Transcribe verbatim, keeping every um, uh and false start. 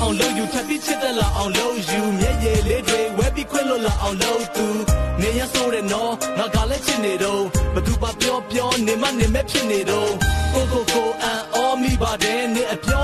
အောင်လုပ်ယူထပ်ပြီးချစ်တဲ့လောက်အောင်လုပ်ယူမျက်ရည်လေးတွေဝဲပြီးခွင့်လို့လောက်အောင်လုပ်သူနေရဆိုးတဲ့နော်ငါကလည်းချစ်နေတော့ဘသူပါပြောပြောနေမနေမဲ့ဖြစ်နေတော့ကိုကိုကိုအန်အော်မိပါတယ်နေအပြော